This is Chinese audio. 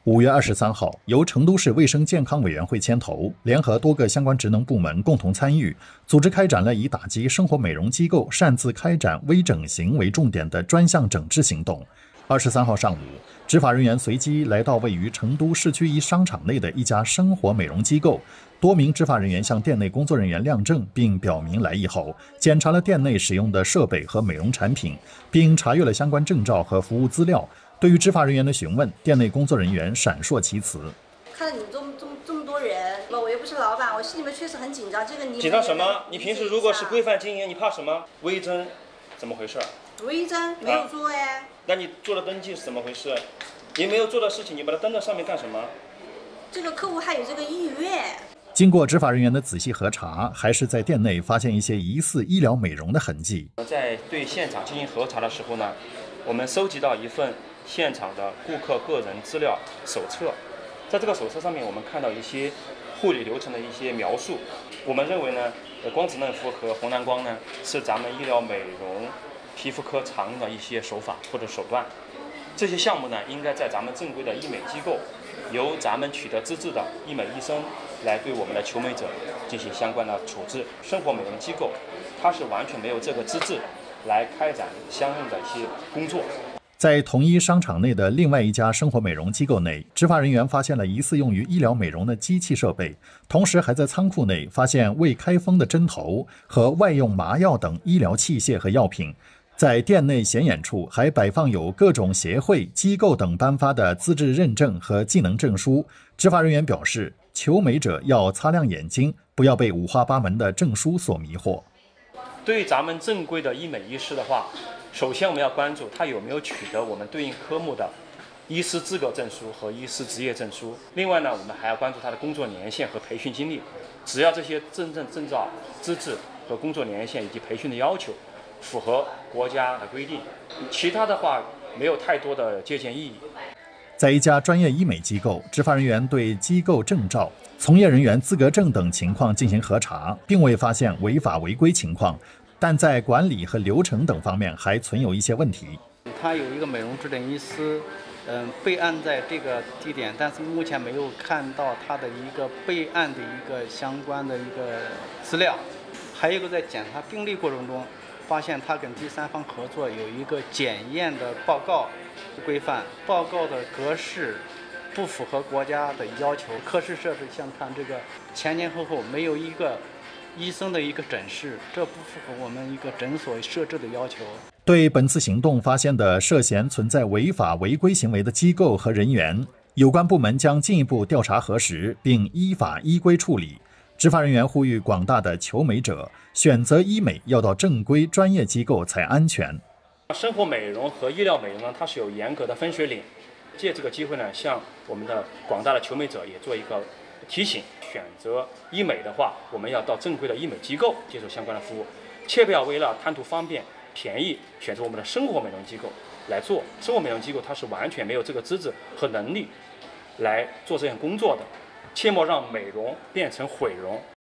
5月23号，由成都市卫生健康委员会牵头，联合多个相关职能部门共同参与，组织开展了以打击生活美容机构擅自开展微整形为重点的专项整治行动。23号上午，执法人员随机来到位于成都市区一商场内的一家生活美容机构，多名执法人员向店内工作人员亮证并表明来意后，检查了店内使用的设备和美容产品，并查阅了相关证照和服务资料。对于执法人员的询问，店内工作人员闪烁其词：“ 看到你们这么多人，我又不是老板，我心里面确实很紧张。这个你紧张什么？你平时如果是规范经营，你怕什么？微针怎么回事？ 微针没有做哎。 那你做了登记是怎么回事？你没有做的事情，你把它登在上面干什么？ 这个客户还有这个意愿。” 经过执法人员的仔细核查，还是在店内发现一些疑似医疗美容的痕迹。 在对现场进行核查的时候呢，我们收集到一份现场的顾客个人资料手册，在这个手册上面，我们看到一些护理流程的一些描述。我们认为呢，光子嫩肤和红蓝光呢，是咱们医疗美容皮肤科常用的一些手法或者手段。这些项目呢，应该在咱们正规的医美机构，由咱们取得资质的医美医生来对我们的求美者进行相关的处置。生活美容机构，它是完全没有这个资质来开展相应的一些工作。 在同一商场内的另外一家生活美容机构内，执法人员发现了疑似用于医疗美容的机器设备，同时还在仓库内发现未开封的针头和外用麻药等医疗器械和药品。在店内显眼处还摆放有各种协会、机构等颁发的资质认证和技能证书。执法人员表示，求美者要擦亮眼睛，不要被五花八门的证书所迷惑。 对于咱们正规的医美医师的话，首先我们要关注他有没有取得我们对应科目的医师资格证书和医师执业证书。另外呢，我们还要关注他的工作年限和培训经历。只要这些证照、资质和工作年限以及培训的要求符合国家的规定，其他的话没有太多的借鉴意义。 在一家专业医美机构，执法人员对机构证照、从业人员资格证等情况进行核查，并未发现违法违规情况，但在管理和流程等方面还存有一些问题。 他有一个美容指诊医师，备案在这个地点，但是目前没有看到他的一个备案的一个相关的一个资料。还有一个在检查病历过程中，发现他跟第三方合作有一个检验的报告规范，报告的格式不符合国家的要求，科室设置像看这个前后没有一个医生的一个诊室，这不符合我们一个诊所设置的要求。 对本次行动发现的涉嫌存在违法违规行为的机构和人员，有关部门将进一步调查核实，并依法依规处理。执法人员呼吁广大的求美者选择医美要到正规专业机构才安全。 生活美容和医疗美容呢，它是有严格的分水岭。借这个机会呢，向我们的广大的求美者也做一个提醒：选择医美的话，我们要到正规的医美机构接受相关的服务，切不要为了贪图方便、便宜，选择我们的生活美容机构来做。生活美容机构它是完全没有这个资质和能力来做这项工作的。切莫让美容变成毁容。